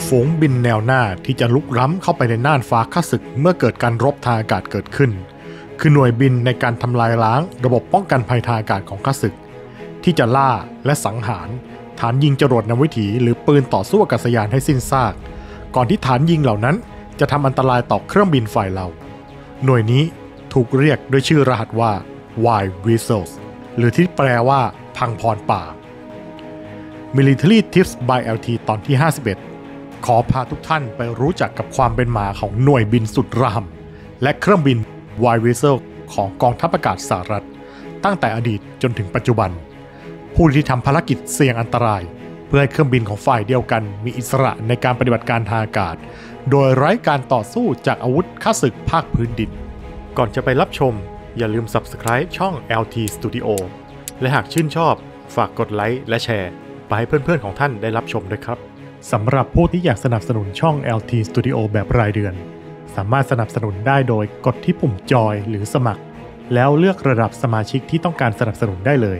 ฝูงบินแนวหน้าที่จะลุกล้ำเข้าไปในน่านฟ้าข้าศึกเมื่อเกิดการรบทางอากาศเกิดขึ้นคือหน่วยบินในการทำลายล้างระบบป้องกันภัยทางอากาศของข้าศึกที่จะล่าและสังหารฐานยิงจรวดนำวิถีหรือปืนต่อสู้อากาศยานให้สิ้นซากก่อนที่ฐานยิงเหล่านั้นจะทำอันตรายต่อเครื่องบินฝ่ายเราหน่วยนี้ถูกเรียกด้วยชื่อรหัสว่า Wild Weasels หรือที่แปลว่าพังพรป่า Military Tips by LT ตอนที่ 51 ขอพาทุกท่านไปรู้จักกับความเป็นมาของหน่วยบินสุดระห่ำและเครื่องบิน Wild Weasel ของกองทัพอากาศสหรัฐตั้งแต่อดีตจนถึงปัจจุบันผู้ที่ทำภารกิจเสี่ยงอันตรายเพื่อให้เครื่องบินของฝ่ายเดียวกันมีอิสระในการปฏิบัติการทางอากาศโดยไร้การต่อสู้จากอาวุธข้าศึกภาคพื้นดินก่อนจะไปรับชมอย่าลืม Subscribe ช่อง LT Studio และหากชื่นชอบฝากกดไลค์และแชร์ไปให้เพื่อนๆของท่านได้รับชมด้วยครับสำหรับผู้ที่อยากสนับสนุนช่อง LT Studio แบบรายเดือนสามารถสนับสนุนได้โดยกดที่ปุ่มจอยหรือสมัครแล้วเลือกระดับสมาชิกที่ต้องการสนับสนุนได้เลย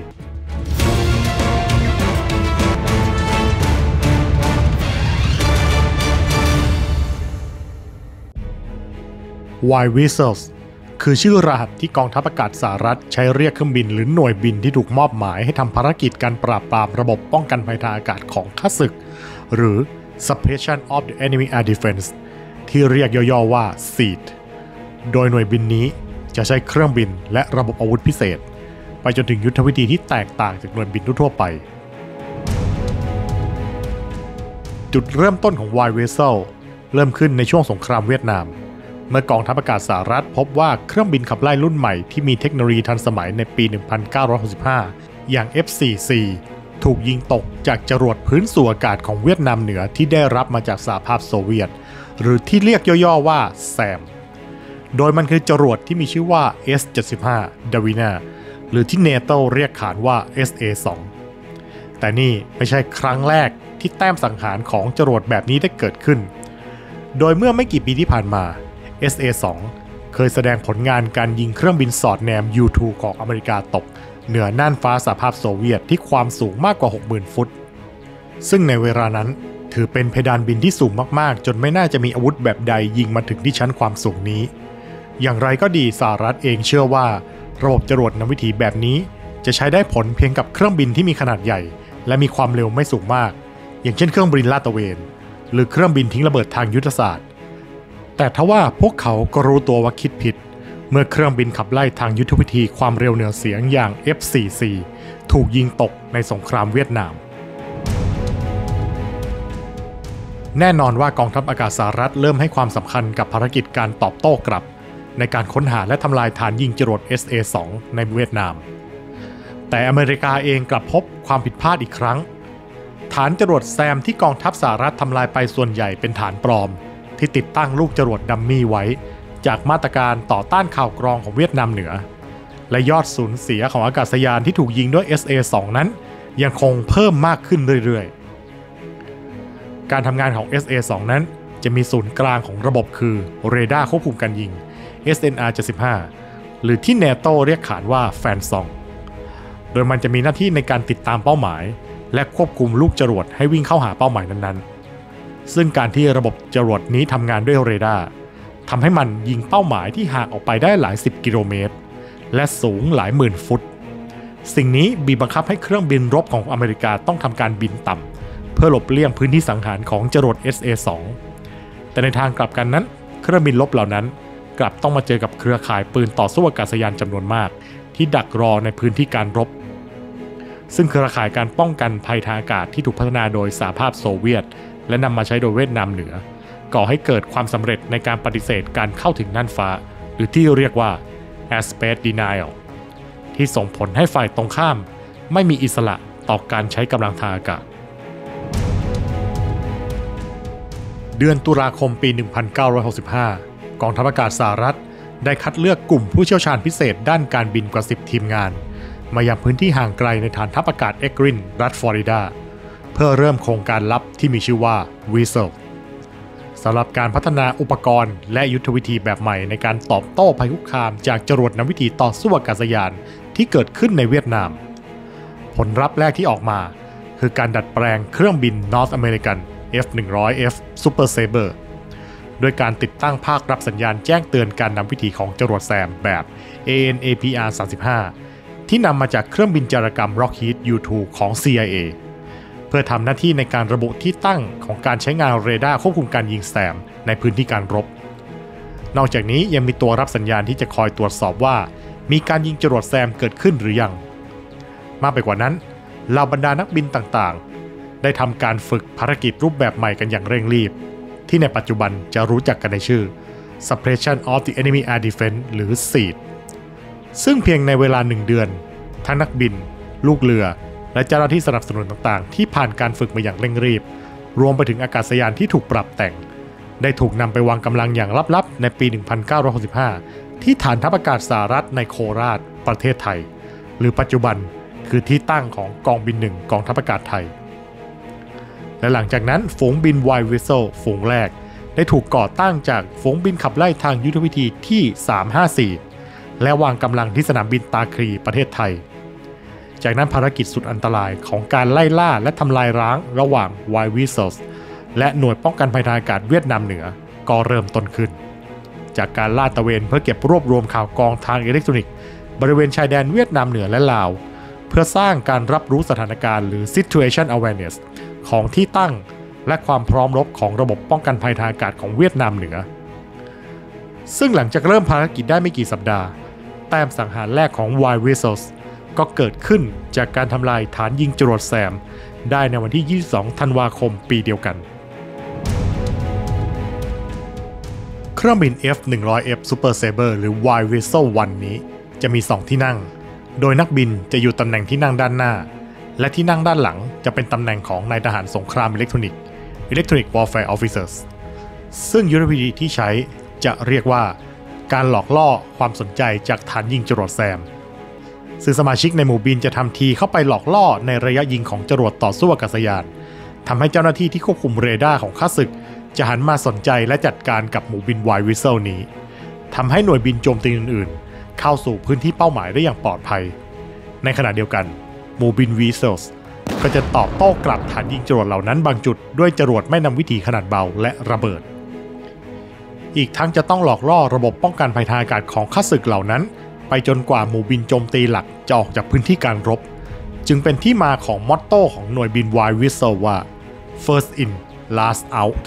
Wild Weasels คือชื่อรหัสที่กองทัพอากาศสหรัฐใช้เรียกเครื่องบินหรือหน่วยบินที่ถูกมอบหมายให้ทำภารกิจการปราบปรามระบบป้องกันภัยทางอากาศของข้าศึกหรือ Suppression of the Enemy Air Defense ที่เรียกย่อๆว่า SEAD โดยหน่วยบินนี้จะใช้เครื่องบินและระบบอาวุธพิเศษไปจนถึงยุทธวิธีที่แตกต่างจากหน่วยบินทั่วไปจุดเริ่มต้นของ Wild Weasel เริ่มขึ้นในช่วงสงครามเวียดนามเมื่อกองทัพอากาศสหรัฐพบว่าเครื่องบินขับไล่รุ่นใหม่ที่มีเทคโนโลยีทันสมัยในปี 1965 อย่าง F-4C ถูกยิงตกจากจรวดพื้นสู่อากาศของเวียดนามเหนือที่ได้รับมาจากสหภาพโซเวียตหรือที่เรียกย่อๆว่า SAM โดยมันคือจรวดที่มีชื่อว่า S-75 Davina หรือที่ NATO เรียกขานว่า SA-2 แต่นี่ไม่ใช่ครั้งแรกที่แต้มสังหารของจรวดแบบนี้ได้เกิดขึ้นโดยเมื่อไม่กี่ปีที่ผ่านมาSA-2 เคยแสดงผลงานการยิงเครื่องบินสอดแนม U-2 ของอเมริกาตกเหนือน่านฟ้าสหภาพโซเวียตที่ความสูงมากกว่า 60,000 ฟุตซึ่งในเวลานั้นถือเป็นเพดานบินที่สูงมากๆจนไม่น่าจะมีอาวุธแบบใดยิงมาถึงที่ชั้นความสูงนี้อย่างไรก็ดีสหรัฐเองเชื่อว่าระบบจรวดนำวิถีแบบนี้จะใช้ได้ผลเพียงกับเครื่องบินที่มีขนาดใหญ่และมีความเร็วไม่สูงมากอย่างเช่นเครื่องบินลาดตระเวนหรือเครื่องบินทิ้งระเบิดทางยุทธศาสตร์แต่ทว่าพวกเขาก็รู้ตัวว่าคิดผิดเมื่อเครื่องบินขับไล่ทางยุทธวิธีความเร็วเหนือเสียงอย่าง F-4C ถูกยิงตกในสงครามเวียดนามแน่นอนว่ากองทัพอากาศสหรัฐเริ่มให้ความสำคัญกับภารกิจการตอบโต้กลับในการค้นหาและทำลายฐานยิงจรวด SA-2 ในเวียดนามแต่อเมริกาเองกลับพบความผิดพลาดอีกครั้งฐานจรวดแซมที่กองทัพสหรัฐทำลายไปส่วนใหญ่เป็นฐานปลอมที่ติดตั้งลูกจรวดดัมมี่ไว้จากมาตรการต่อต้านข่าวกรองของเวียดนามเหนือและยอดสูญเสียของอากาศยานที่ถูกยิงด้วย SA-2 นั้นยังคงเพิ่มมากขึ้นเรื่อยๆการทำงานของ SA-2 นั้นจะมีศูนย์กลางของระบบคือเรดาร์ควบคุมการยิง SNR-75 หรือที่ NATO เรียกขานว่าแฟนซองโดยมันจะมีหน้าที่ในการติดตามเป้าหมายและควบคุมลูกจรวดให้วิ่งเข้าหาเป้าหมายนั้นๆซึ่งการที่ระบบจรวดนี้ทำงานด้วยเรดาร์ทำให้มันยิงเป้าหมายที่ห่างออกไปได้หลาย10กิโลเมตรและสูงหลายหมื่นฟุตสิ่งนี้บีบบังคับให้เครื่องบินรบของอเมริกาต้องทำการบินต่ำเพื่อหลบเลี่ยงพื้นที่สังหารของจรวด SA-2 แต่ในทางกลับกันนั้นเครื่องบินรบเหล่านั้นกลับต้องมาเจอกับเครือข่ายปืนต่อสู้อากาศยานจำนวนมากที่ดักรอในพื้นที่การรบซึ่งเครือข่ายการป้องกันภัยทางอากาศที่ถูกพัฒนาโดยสหภาพโซเวียตและนำมาใช้โดยเวียดนามเหนือก่อให้เกิดความสำเร็จในการปฏิเสธการเข้าถึงน่านฟ้าหรือที่เรียกว่า Airspace Denial ที่ส่งผลให้ฝ่ายตรงข้ามไม่มีอิสระต่อการใช้กำลังทางอากาศเดือนตุลาคมปี 1965 กองทัพอากาศสหรัฐได้คัดเลือกกลุ่มผู้เชี่ยวชาญพิเศษด้านการบินกว่า 10 ทีมงานมายังพื้นที่ห่างไกลในฐานทัพอากาศเอ็กรินรัฐฟลอริดาเพื่อเริ่มโครงการลับที่มีชื่อว่า Weasel สำหรับการพัฒนาอุปกรณ์และยุทธวิธีแบบใหม่ในการตอบโต้ภัยคุกคามจากจรวดนำวิถีต่อสู้อากาศยานที่เกิดขึ้นในเวียดนามผลลัพธ์แรกที่ออกมาคือการดัดแปลงเครื่องบิน North American F-100F Super Sabre โดยการติดตั้งภาครับสัญญาณแจ้งเตือนการนำวิถีของจรวดแซมแบบ AN/APR-35 ที่นำมาจากเครื่องบินจารกรรม Lockheed U-2 ของ CIA เพื่อทำหน้าที่ในการระบุที่ตั้งของการใช้งานเรดาร์ควบคุมการยิงแซมในพื้นที่การรบนอกจากนี้ยังมีตัวรับสัญญาณที่จะคอยตรวจสอบว่ามีการยิงจรวดแซมเกิดขึ้นหรือยังมากไปกว่านั้นเหล่าบรรดานักบินต่างๆได้ทำการฝึกภารกิจรูปแบบใหม่กันอย่างเร่งรีบที่ในปัจจุบันจะรู้จักกันในชื่อ Suppression of the Enemy Air Defense หรือ SEAD ซึ่งเพียงในเวลา1 เดือนทั้งนักบินลูกเรือและเจ้าหน้าที่สนับสนุนต่างๆที่ผ่านการฝึกมาอย่างเร่งรีบรวมไปถึงอากาศยานที่ถูกปรับแต่งได้ถูกนำไปวางกำลังอย่างลับๆในปี 1965 ที่ฐานทัพอากาศสหรัฐในโคราชประเทศไทยหรือปัจจุบันคือที่ตั้งของกองบิน 1 กองทัพอากาศไทยและหลังจากนั้นฝูงบิน White Whistle ฝูงแรกได้ถูกก่อตั้งจากฝูงบินขับไล่ทางยุทธวิธีที่ 354 และวางกำลังที่สนามบินตาคลีประเทศไทยจากนั้นภารกิจสุดอันตรายของการไล่ล่าและทำลายร้างระหว่าง White Whistles และหน่วยป้องกันภัยทางอากาศเวียดนามเหนือก็เริ่มต้นขึ้นจากการลาดตระเวนเพื่อเก็บรวบรวมข่าวกรองทางอิเล็กทรอนิกส์บริเวณชายแดนเวียดนามเหนือและลาวเพื่อสร้างการรับรู้สถานการณ์หรือ Situation Awareness ของที่ตั้งและความพร้อมรบของระบบป้องกันภัยทางอากาศของเวียดนามเหนือซึ่งหลังจากเริ่มภารกิจได้ไม่กี่สัปดาห์แต้มสังหารแรกของ White Whistles ก็เกิดขึ้นจากการทำลายฐานยิงจรวดแซมได้ในวันที่ 22 ธันวาคมปีเดียวกันเครื่องบิน F-100F Super Sabre หรือ White Whistle 1 นี้จะมี 2 ที่นั่งโดยนักบินจะอยู่ตำแหน่งที่นั่งด้านหน้าและที่นั่งด้านหลังจะเป็นตำแหน่งของนายทหารสงครามอิเล็กทรอนิกส์ Electronic Warfare Officers ซึ่งยุทธวิธีที่ใช้จะเรียกว่าการหลอกล่อความสนใจจากฐานยิงจรวดแซมซึ่งสมาชิกในหมู่บินจะทำทีเข้าไปหลอกล่อในระยะยิงของจรวดต่อสู้อากาศยานทำให้เจ้าหน้าที่ที่ควบคุมเรดาร์ของข้าศึกจะหันมาสนใจและจัดการกับหมู่บิน White Whistle นี้ทำให้หน่วยบินโจมตีอื่นๆเข้าสู่พื้นที่เป้าหมายได้อย่างปลอดภัยในขณะเดียวกันหมู่บิน Whistles ก็จะตอบโต้กลับฐานยิงจรวดเหล่านั้นบางจุดด้วยจรวดไม่นำวิถีขนาดเบาและระเบิดอีกทั้งจะต้องหลอกล่อระบบป้องกันภัยทางอากาศของข้าศึกเหล่านั้นไปจนกว่าหมู่บินโจมตีหลักจะออกจากพื้นที่การรบจึงเป็นที่มาของมอตโต้ของหน่วยบิน White Whistle ว่า First in Last out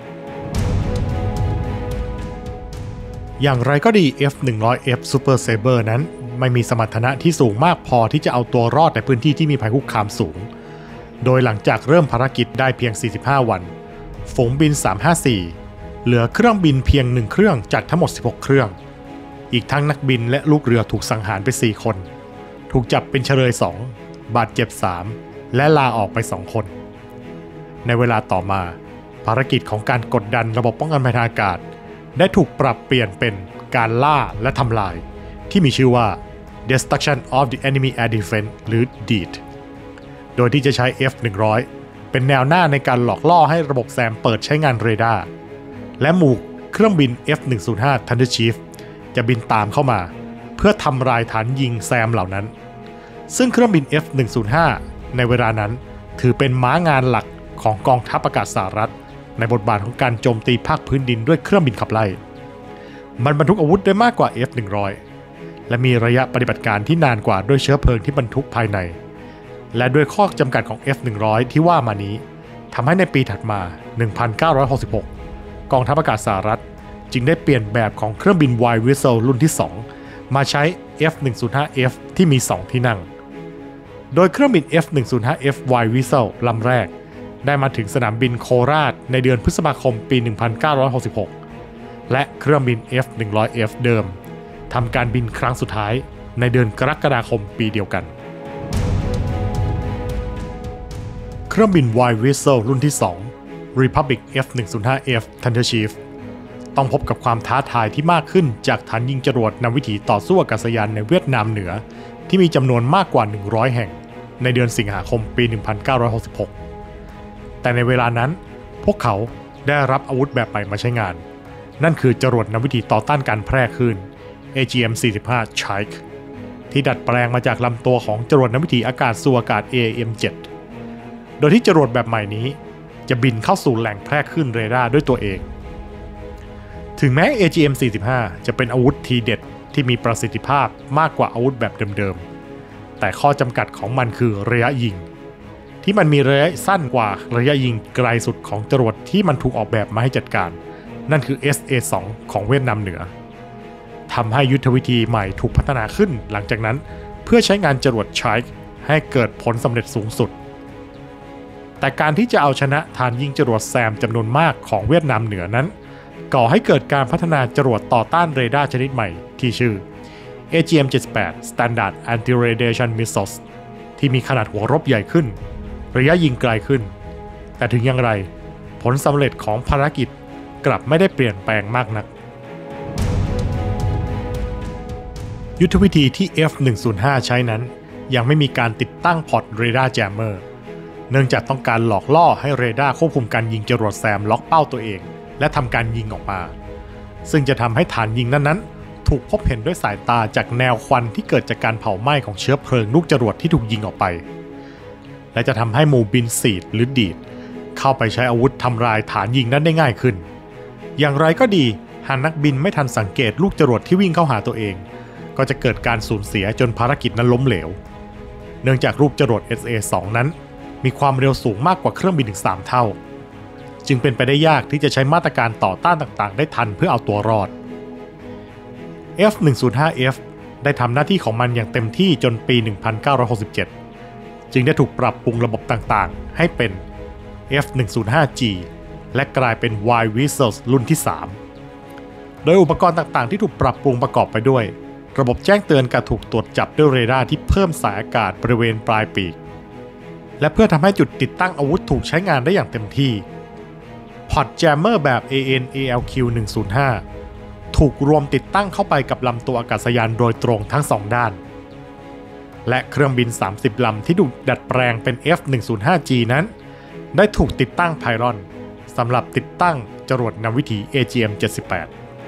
อย่างไรก็ดี F-100F Super Sabre นั้นไม่มีสมรรถนะที่สูงมากพอที่จะเอาตัวรอดในพื้นที่ที่มีภัยคุกคามสูงโดยหลังจากเริ่มภารกิจได้เพียง 45 วันฝูงบิน 354 เหลือเครื่องบินเพียง 1 เครื่องจากทั้งหมด 16 เครื่องอีกทั้งนักบินและลูกเรือถูกสังหารไป 4 คนถูกจับเป็นเฉลย 2 บาดเจ็บ 3 และลาออกไป 2 คนในเวลาต่อมาภารกิจของการกดดันระบบป้องกันภัยทางอากาศได้ถูกปรับเปลี่ยนเป็นการล่าและทำลายที่มีชื่อว่า Destruction of the Enemy Air Defense หรือ DEAD โดยที่จะใช้ F-100 เป็นแนวหน้าในการหลอกล่อให้ระบบแซมเปิดใช้งานเรดาร์และหมู่เครื่องบิน F-105 Thunder Chief จะบินตามเข้ามาเพื่อทำลายฐานยิงแซมเหล่านั้นซึ่งเครื่องบิน F-105 ในเวลานั้นถือเป็นม้างานหลักของกองทัพอากาศสหรัฐในบทบาทของการโจมตีภาคพื้นดินด้วยเครื่องบินขับไล่มันบรรทุกอาวุธได้มากกว่า F-100 และมีระยะปฏิบัติการที่นานกว่าด้วยเชื้อเพลิงที่บรรทุกภายในและด้วยข้อจำกัดของ F-100 ที่ว่ามานี้ทำให้ในปีถัดมา 1966 กองทัพอากาศสหรัฐจึงได้เปลี่ยนแบบของเครื่องบิน White Whistle รุ่นที่ 2 มาใช้ F-105F ที่มี 2 ที่นั่งโดยเครื่องบิน F-105F White Whistle ลำแรกได้มาถึงสนามบินโคราชในเดือนพฤษภาคมปี 1966 และเครื่องบิน F-100F เดิมทำการบินครั้งสุดท้ายในเดือนกรกฎาคมปีเดียวกันเครื่องบิน White Whistle รุ่นที่ 2 Republic F-105F Thunder Chief ต้องพบกับความท้าทายที่มากขึ้นจากฐานยิงจรวดนำวิถีต่อสู้อากาศยานในเวียดนามเหนือที่มีจำนวนมากกว่า 100 แห่งในเดือนสิงหาคมปี 1966 แต่ในเวลานั้นพวกเขาได้รับอาวุธแบบใหม่มาใช้งานนั่นคือจรวดนำวิถีต่อต้านการแพร่คลื่น AGM-45 Chike ที่ดัดแปลงมาจากลำตัวของจรวดนำวิถีอากาศสู่อากาศ AIM-7 โดยที่จรวดแบบใหม่นี้จะบินเข้าสู่แหล่งแพร่คลื่นเรดาร์ด้วยตัวเองถึงแม้ AGM-45 จะเป็นอาวุธทีเด็ดที่มีประสิทธิภาพมากกว่าอาวุธแบบเดิมๆแต่ข้อจำกัดของมันคือระยะยิงที่มันมีระยะสั้นกว่าระยะยิงไกลสุดของจรวดที่มันถูกออกแบบมาให้จัดการนั่นคือ SA-2 ของเวียดนามเหนือทำให้ยุทธวิธีใหม่ถูกพัฒนาขึ้นหลังจากนั้นเพื่อใช้งานจรวดไชค์ให้เกิดผลสำเร็จสูงสุดแต่การที่จะเอาชนะฐานยิงจรวดแซมจำนวนมากของเวียดนามเหนือนั้นก่อให้เกิดการพัฒนาจรวดต่อต้านเรดาร์ชนิดใหม่ที่ชื่อ AGM-78 Standard Anti-Radiation Missiles ที่มีขนาดหัวรบใหญ่ขึ้นระยะยิงไกลขึ้นแต่ถึงอย่างไรผลสำเร็จของภารกิจกลับไม่ได้เปลี่ยนแปลงมากนักยุทธวิธีที่ F-105 ใช้นั้นยังไม่มีการติดตั้งพอร์ตเรดาร์แจมเมอร์เนื่องจากต้องการหลอกล่อให้เรดาร์ควบคุมการยิงจรวดแซมล็อกเป้าตัวเองและทำการยิงออกมาซึ่งจะทำให้ฐานยิงนั้นถูกพบเห็นด้วยสายตาจากแนวควันที่เกิดจากการเผาไหม้ของเชื้อเพลิงลูกจรวดที่ถูกยิงออกไปและจะทำให้หมู่บินสีดหรือดีดเข้าไปใช้อาวุธทำลายฐานยิงนั้นได้ง่ายขึ้นอย่างไรก็ดีหากนักบินไม่ทันสังเกตลูกจรวดที่วิ่งเข้าหาตัวเองก็จะเกิดการสูญเสียจนภารกิจนั้นล้มเหลวเนื่องจากลูกจรวด SA-2 นั้นมีความเร็วสูงมากกว่าเครื่องบินถึง3เท่าจึงเป็นไปได้ยากที่จะใช้มาตรการต่อต้านต่างๆได้ทันเพื่อเอาตัวรอด F-105F ได้ทำหน้าที่ของมันอย่างเต็มที่จนปี 1967 จึงได้ถูกปรับปรุงระบบต่างๆให้เป็น F-105G และกลายเป็น Y-Vessels รุ่นที่ 3 โดยอุปกรณ์ต่างๆที่ถูกปรับปรุงประกอบไปด้วยระบบแจ้งเตือนการถูกตรวจจับด้วยเรดาร์ที่เพิ่มสายอากาศบริเวณปลายปีกและเพื่อทำให้จุดติดตั้งอาวุธถูกใช้งานได้อย่างเต็มที่พอร์ตแจมเมอร์แบบ AN/ALQ-105 ถูกรวมติดตั้งเข้าไปกับลำตัวอากาศยานโดยตรงทั้ง2ด้านและเครื่องบิน30ลำที่ถูกดัดแปลงเป็น F-105G นั้นได้ถูกติดตั้งไพลอนสำหรับติดตั้งจรวดนำวิถี AGM-78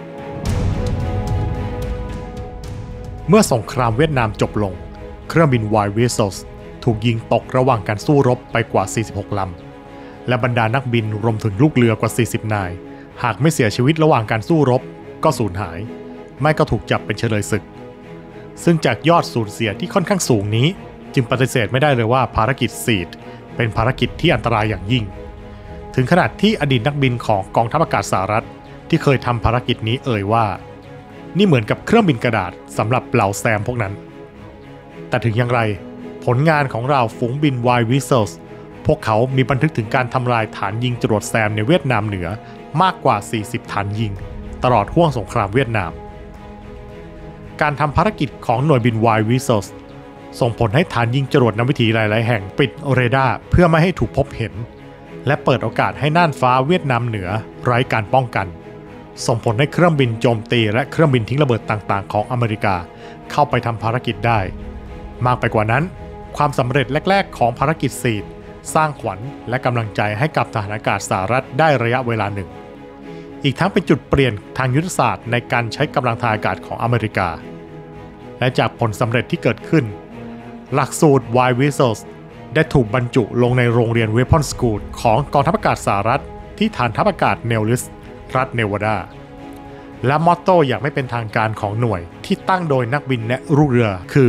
เมื่อสงครามเวียดนามจบลงเครื่องบิน Y-Vessels ถูกยิงตกระหว่างการสู้รบไปกว่า46ลำและบรรดานักบินรวมถึงลูกเรือกว่า40นายหากไม่เสียชีวิตระหว่างการสู้รบก็สูญหายไม่ก็ถูกจับเป็นเฉลยศึกซึ่งจากยอดสูญเสียที่ค่อนข้างสูงนี้จึงปฏิเสธไม่ได้เลยว่าภารกิจซีดเป็นภารกิจที่อันตรายอย่างยิ่งถึงขนาดที่อดีตนักบินของกองทัพอากาศสหรัฐที่เคยทำภารกิจนี้เอ่ยว่านี่เหมือนกับเครื่องบินกระดาษสำหรับเหล่าแซมพวกนั้นแต่ถึงอย่างไรผลงานของเราฝูงบิน Y-Vessels พวกเขามีบันทึกถึงการทำลายฐานยิงจรวดแซมในเวียดนามเหนือมากกว่า40ฐานยิงตลอดห้วงสงครามเวียดนามการทำภารกิจของหน่วยบิน Y-Vessels ส่งผลให้ฐานยิงจรวดนำวิถีหลายๆแห่งปิดเรดาร์เพื่อไม่ให้ถูกพบเห็นและเปิดโอกาสให้น่านฟ้าเวียดนามเหนือไร้การป้องกันส่งผลให้เครื่องบินโจมตีและเครื่องบินทิ้งระเบิดต่างๆของอเมริกาเข้าไปทำภารกิจได้มากไปกว่านั้นความสำเร็จแรกๆของภารกิจซีดสร้างขวัญและกำลังใจให้กับทหารอากาศสหรัฐได้ระยะเวลาหนึ่งอีกทั้งเป็นจุดเปลี่ยนทางยุทธศาสตร์ในการใช้กำลังทางอากาศของอเมริกาและจากผลสำเร็จที่เกิดขึ้นหลักสูตร Y-Vessels ได้ถูกบรรจุลงในโรงเรียน Weapon School ของกองทัพอากาศสหรัฐที่ฐานทัพอากาศเนลลิสรัฐเนวาดาและมอตโต้อย่างไม่เป็นทางการของหน่วยที่ตั้งโดยนักบินและลูกเรือคือ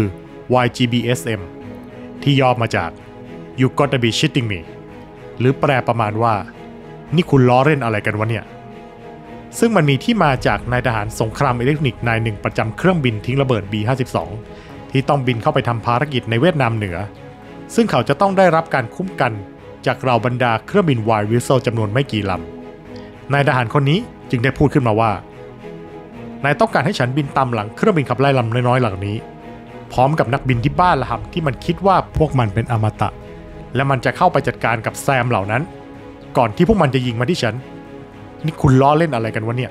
YGBSM ที่ย่อมาจาก You gotta be shitting me หรือแปลประมาณว่านี่คุณล้อเล่นอะไรกันวะเนี่ยซึ่งมันมีที่มาจากนายทหารสงครามอิเล็กทรอนิกส์นายหนึ่งประจำเครื่องบินทิ้งระเบิด B-52 ที่ต้องบินเข้าไปทำภารกิจในเวียดนามเหนือซึ่งเขาจะต้องได้รับการคุ้มกันจากเหล่าบรรดาเครื่องบิน Y-Vessels จำนวนไม่กี่ลำนายทหารคนนี้จึงได้พูดขึ้นมาว่านายต้องการให้ฉันบินตามหลังเครื่องบินขับไล่ลำน้อยๆเหล่านี้พร้อมกับนักบินที่บ้าระห่ำที่มันคิดว่าพวกมันเป็นอมตะและมันจะเข้าไปจัดการกับแซมเหล่านั้นก่อนที่พวกมันจะยิงมาที่ฉันนี่คุณล้อเล่นอะไรกันวะเนี่ย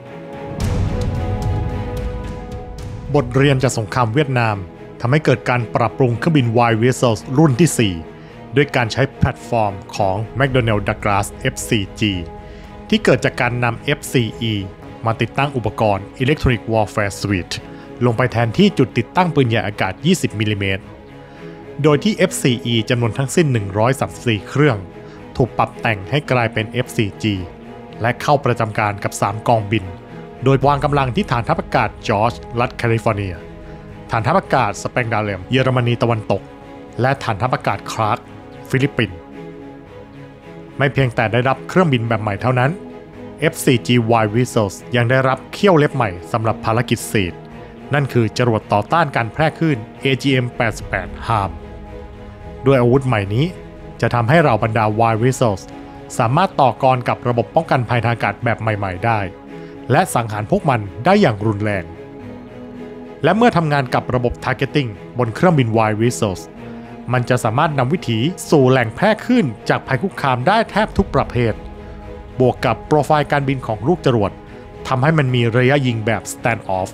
บทเรียนจากสงครามเวียดนามทำให้เกิดการปรับปรุงเครื่องบิน Y-Vessels รุ่นที่ 4 ด้วยการใช้แพลตฟอร์มของ McDonnell Douglas F4G ที่เกิดจากการนำ F4E มาติดตั้งอุปกรณ์ Electronic Warfare Suite ลงไปแทนที่จุดติดตั้งปืนใหญ่อากาศ 20 มิลลิเมตร โดยที่ F4E จำนวนทั้งสิ้น 134 เครื่องถูกปรับแต่งให้กลายเป็น F-4G และเข้าประจำการกับ 3 กองบินโดยวางกำลังที่ฐานทัพอากาศจอร์จรัฐแคลิฟอร์เนียฐานทัพอากาศสเปงดาเลมเยอรมนีตะวันตกและฐานทัพอากาศคลาร์กฟิลิปปินส์ไม่เพียงแต่ได้รับเครื่องบินแบบใหม่เท่านั้น F-4G Wild Weasels ยังได้รับเขี้ยวเล็บใหม่สำหรับภารกิจซีดนั่นคือจรวดต่อต้านการแพร่คลื่น AGM-88 HARM ด้วยอาวุธใหม่นี้จะทำให้เหล่าบรรดา Wild Weasels สามารถต่อกรกับระบบป้องกันภัยทางอากาศแบบใหม่ๆได้และสังหารพวกมันได้อย่างรุนแรงและเมื่อทำงานกับระบบ Targeting บนเครื่องบิน Wild Weasels มันจะสามารถนำวิถีสู่แหล่งแพร่คลื่นจากภัยคุกคามได้แทบทุกประเภทบวกกับโปรไฟล์การบินของลูกจรวดทำให้มันมีระยะยิงแบบ Stand-off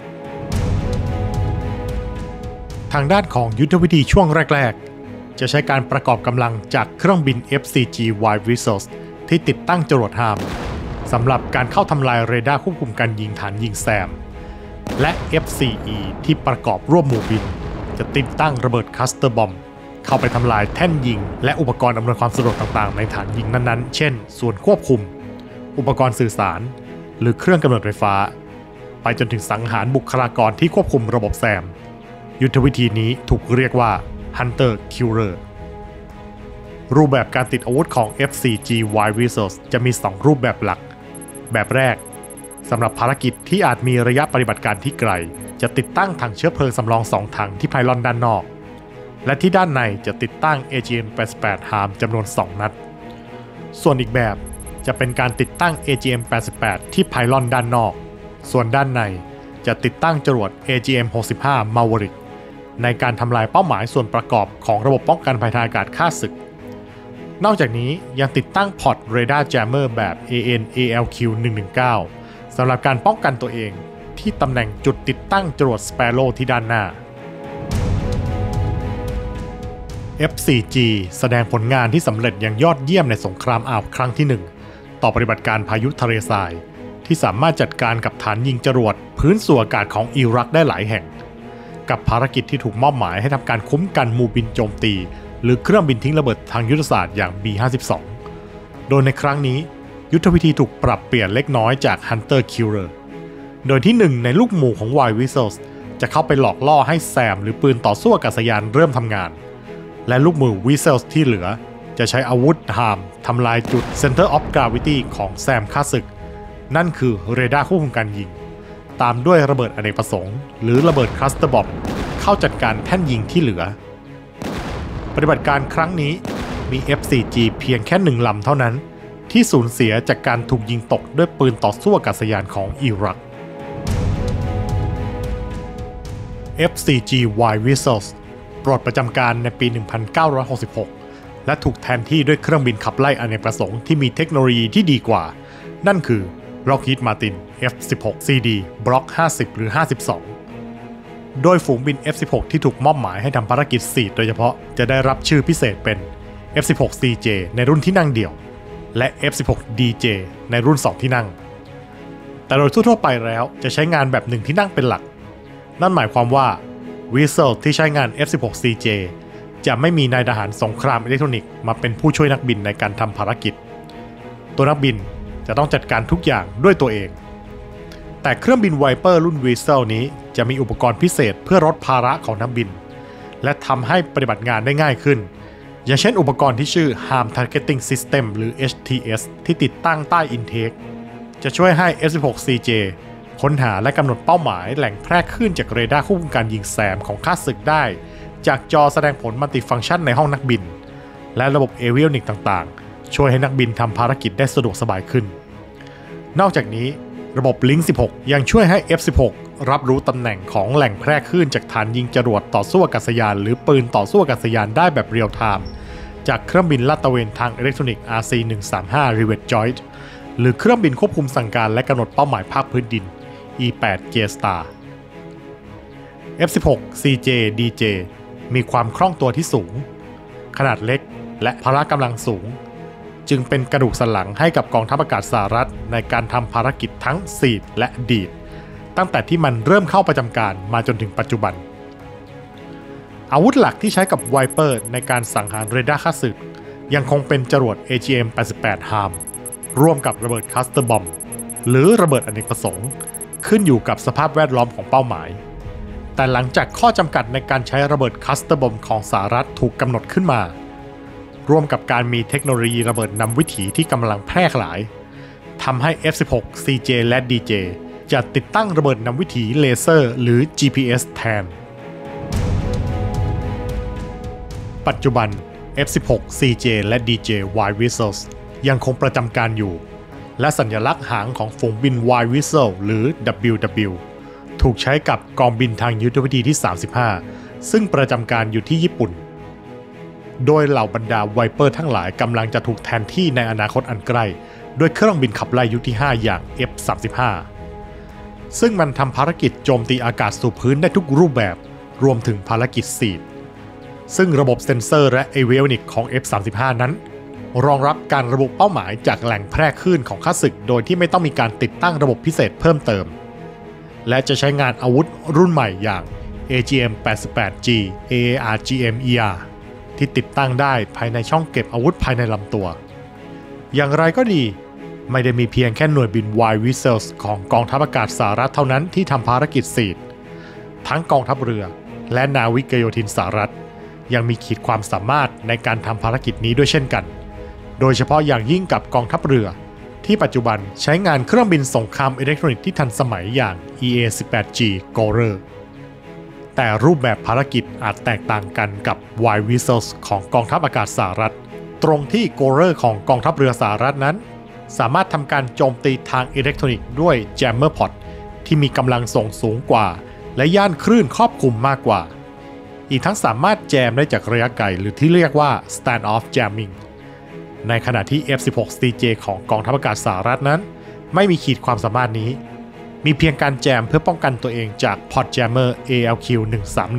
ทางด้านของยุทธวิธีช่วงแรกๆจะใช้การประกอบกำลังจากเครื่องบิน F-4G Wild Weasels ที่ติดตั้งจรวด HARM สำหรับการเข้าทำลายเรดาร์ควบคุมการยิงฐานยิงแซมและ F-4E ที่ประกอบร่วมหมู่บินจะติดตั้งระเบิดคัสเตอร์บอมเข้าไปทำลายแท่นยิงและอุปกรณ์อำนวยความสะดวกต่างๆในฐานยิงนั้นๆเช่นส่วนควบคุมอุปกรณ์สื่อสารหรือเครื่องกำเนิดไฟฟ้าไปจนถึงสังหารบุคลากรที่ควบคุมระบบแซมยุทธวิธีนี้ถูกเรียกว่า Hunter Killer รูปแบบการติดอาวุธของ F-4G Wild Weasels จะมี 2 รูปแบบหลักแบบแรกสำหรับภารกิจที่อาจมีระยะปฏิบัติการที่ไกลจะติดตั้งถังเชื้อเพลิงสำรอง2ถังที่ไพลอนด้านนอกและที่ด้านในจะติดตั้ง AGM-88 HARM จำนวน2นัดส่วนอีกแบบจะเป็นการติดตั้ง AGM-88 ที่ไพลอนด้านนอกส่วนด้านในจะติดตั้งจรวด AGM-65 Maverick ในการทำลายเป้าหมายส่วนประกอบของระบบป้องกันภัยทางอากาศข้าศึกนอกจากนี้ยังติดตั้งพอร์ตเรดาร์แจมเมอร์แบบ AN/ALQ-119 สำหรับการป้องกันตัวเองที่ตำแหน่งจุดติดตั้งจรวด Sparrow ที่ด้านหน้า F-4G แสดงผลงานที่สำเร็จอย่างยอดเยี่ยมในสงครามอ่าวครั้งที่ 1 ต่อปฏิบัติการพายุทะเลทรายที่สามารถจัดการกับฐานยิงจรวดพื้นสู่อากาศของอิรักได้หลายแห่งกับภารกิจที่ถูกมอบหมายให้ทำการคุ้มกันหมู่บินโจมตีหรือเครื่องบินทิ้งระเบิดทางยุทธศาสตร์อย่าง B-52 โดยในครั้งนี้ยุทธวิธีถูกปรับเปลี่ยนเล็กน้อยจาก Hunter Killer โดยที่หนึ่งในลูกหมู่ของ Wild Weasels จะเข้าไปหลอกล่อให้แซมหรือปืนต่อสู้อากาศยานเริ่มทำงานและลูกมือ Weasels ที่เหลือจะใช้อาวุธ HARM ทำลายจุด Center of Gravity ของแซมข้าศึกนั่นคือเรดาร์ควบคุมการยิงตามด้วยระเบิดอเนกประสงค์หรือระเบิดคลัสเตอร์บอมเข้าจัดการแท่นยิงที่เหลือปฏิบัติการครั้งนี้มี F-4G เพียงแค่1 ลำเท่านั้นที่สูญเสียจากการถูกยิงตกด้วยปืนต่อสู้อากาศยานของอิรัก F-4G Wild Weasels โปรดประจำการในปี 1966 และถูกแทนที่ด้วยเครื่องบินขับไล่อเนกประสงค์ที่มีเทคโนโลยีที่ดีกว่านั่นคือ Lockheed Martin F-16CD Block 50 หรือ 52 โดยฝูงบิน F-16 ที่ถูกมอบหมายให้ทำภารกิจ4โดยเฉพาะจะได้รับชื่อพิเศษเป็น F-16CJ ในรุ่นที่นั่งเดี่ยวและ F-16DJ ในรุ่น2ที่นั่งแต่โดยทั่วๆไปแล้วจะใช้งานแบบ1ที่นั่งเป็นหลักนั่นหมายความว่า Weasel ที่ใช้งาน F-16CJ จะไม่มีนายทหารสงครามอิเล็กทรอนิกส์มาเป็นผู้ช่วยนักบินในการทำภารกิจตัวนักบินจะต้องจัดการทุกอย่างด้วยตัวเองแต่เครื่องบิน Viper รุ่น Weasel นี้จะมีอุปกรณ์พิเศษเพื่อลดภาระของนักบินและทำให้ปฏิบัติงานได้ง่ายขึ้นอย่างเช่นอุปกรณ์ที่ชื่อ HARM Targeting System หรือ HTS ที่ติดตั้งใต้ Intake จะช่วยให้ F-16CJ ค้นหาและกำหนดเป้าหมายแหล่งแพร่คลื่นจากเรดาร์ควบคุมการยิงแซมของข้าศึกได้จากจอแสดงผลมัลติฟังก์ชันในห้องนักบินและระบบเอวิโอนิกต่างๆช่วยให้นักบินทำภารกิจได้สะดวกสบายขึ้นนอกจากนี้ระบบ Link 16 ยังช่วยให้ F-16 รับรู้ตำแหน่งของแหล่งแพร่คลื่นจากฐานยิงจรวดต่อสู้อากาศยานหรือปืนต่อสู้อากาศยานได้แบบเรียลไทม์จากเครื่องบินลาดตระเวนทางอิเล็กทรอนิกส์ RC-135 Rivet Joint หรือเครื่องบินควบคุมสั่งการและกำหนดเป้าหมายภาคพื้นดิน E-8 J-Star F-16CJ DJ มีความคล่องตัวที่สูงขนาดเล็กและพละกำลังสูงจึงเป็นกระดูกสันหลังให้กับกองทัพอากาศสหรัฐในการทำภารกิจทั้งซีดและดีดตั้งแต่ที่มันเริ่มเข้าประจำการมาจนถึงปัจจุบันอาวุธหลักที่ใช้กับ Viper ในการสังหารเรดาร์ข้าศึกยังคงเป็นจรวด AGM-88 HARM ร่วมกับระเบิดคัสเตอร์บอมหรือระเบิดอเนกประสงค์ขึ้นอยู่กับสภาพแวดล้อมของเป้าหมายแต่หลังจากข้อจำกัดในการใช้ระเบิดคัสเตอร์บอมของสหรัฐถูกกำหนดขึ้นมาร่วมกับการมีเทคโนโลยีระเบิดนำวิถีที่กำลังแพร่หลายทำให้ F-16 CJ และ DJ จะติดตั้งระเบิดนำวิถีเลเซอร์หรือ GPS แทนปัจจุบัน F-16 CJ และ DJ White Whistles ยังคงประจำการอยู่และสัญลักษณ์หางของฝูงบิน White Whistle หรือ WW ถูกใช้กับกองบินทางยุทธวิธีที่ 35 ซึ่งประจำการอยู่ที่ญี่ปุ่นโดยเหล่าบรรดาไวเปอร์ทั้งหลายกำลังจะถูกแทนที่ในอนาคตอันใกล้ด้วยเครื่องบินขับไล่ยุคที่ 5 อย่าง F-35 ซึ่งมันทำภารกิจโจมตีอากาศสู่พื้นได้ทุกรูปแบบรวมถึงภารกิจซีดซึ่งระบบเซ็นเซอร์และเอเวลนิกของ F-35 นั้นรองรับการระบุเป้าหมายจากแหล่งแพร่คลื่นของข้าศึกโดยที่ไม่ต้องมีการติดตั้งระบบพิเศษเพิ่มเติมและจะใช้งานอาวุธรุ่นใหม่อย่าง AGM-88G AARGM-ER ที่ติดตั้งได้ภายในช่องเก็บอาวุธภายในลำตัวอย่างไรก็ดีไม่ได้มีเพียงแค่หน่วยบิน White Whistles ของกองทัพอากาศสหรัฐเท่านั้นที่ทำภารกิจซีดทั้งกองทัพเรือและนาวิกโยธินสหรัฐยังมีขีดความสามารถในการทำภารกิจนี้ด้วยเช่นกันโดยเฉพาะอย่างยิ่งกับกองทัพเรือที่ปัจจุบันใช้งานเครื่องบินสงครามอิเล็กทรอนิกส์ที่ทันสมัยอย่าง EA-18G Gorer แต่รูปแบบภารกิจอาจแตกต่างกันกับ White Whistles ของกองทัพอากาศสหรัฐตรงที่ Gorer ของกองทัพเรือสหรัฐนั้นสามารถทำการโจมตีทางอิเล็กทรอนิกส์ด้วย Jammer Pod ที่มีกำลังส่งสูงกว่าและย่านคลื่นครอบคลุมมากกว่าอีกทั้งสามารถแจมได้จากระยะไกลหรือที่เรียกว่า Stand-off Jamming ในขณะที่ F-16 CJ ของกองทัพอากาศสหรัฐนั้นไม่มีขีดความสามารถนี้มีเพียงการแจมเพื่อป้องกันตัวเองจาก Pod Jammer ALQ-131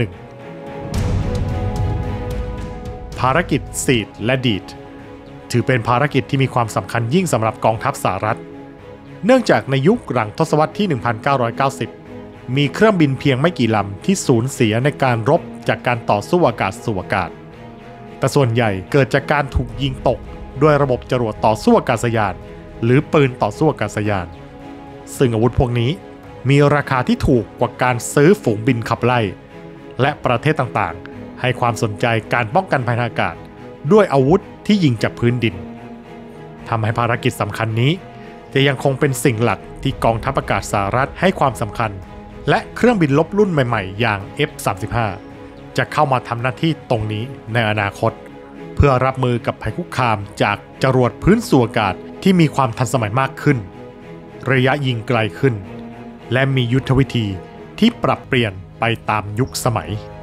ภารกิจซีดและดีดถือเป็นภารกิจที่มีความสำคัญยิ่งสำหรับกองทัพสหรัฐเนื่องจากในยุคหลังทศวรรษที่ 1990 มีเครื่องบินเพียงไม่กี่ลำที่สูญเสียในการรบจากการต่อสู้อากาศสู่อากาศแต่ส่วนใหญ่เกิดจากการถูกยิงตกด้วยระบบจรวดต่อสู้อากาศยานหรือปืนต่อสู้อากาศยานซึ่งอาวุธพวกนี้มีราคาที่ถูกกว่าการซื้อฝูงบินขับไล่และประเทศต่างๆให้ความสนใจการป้องกันภัยทางอากาศด้วยอาวุธที่ยิงจากพื้นดินทำให้ภารกิจสำคัญนี้จะยังคงเป็นสิ่งหลักที่กองทัพอากาศสหรัฐให้ความสำคัญและเครื่องบินรบรุ่นใหม่ๆอย่าง F-35 จะเข้ามาทำหน้าที่ตรงนี้ในอนาคตเพื่อรับมือกับภัยคุกคามจากจรวดพื้นสู่อากาศที่มีความทันสมัยมากขึ้นระยะยิงไกลขึ้นและมียุทธวิธีที่ปรับเปลี่ยนไปตามยุคสมัย